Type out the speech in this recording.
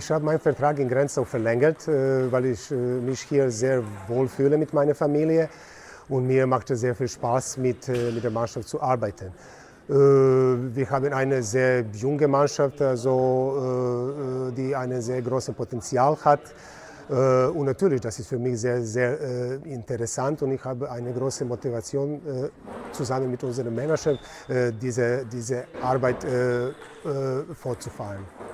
Ich habe meinen Vertrag in Grenzau verlängert, weil ich mich hier sehr wohl fühle mit meiner Familie und mir macht es sehr viel Spaß, mit der Mannschaft zu arbeiten. Wir haben eine sehr junge Mannschaft, also, die ein sehr großes Potenzial hat. Und natürlich, das ist für mich sehr, sehr interessant und ich habe eine große Motivation, zusammen mit unserem Manager diese Arbeit fortzufahren.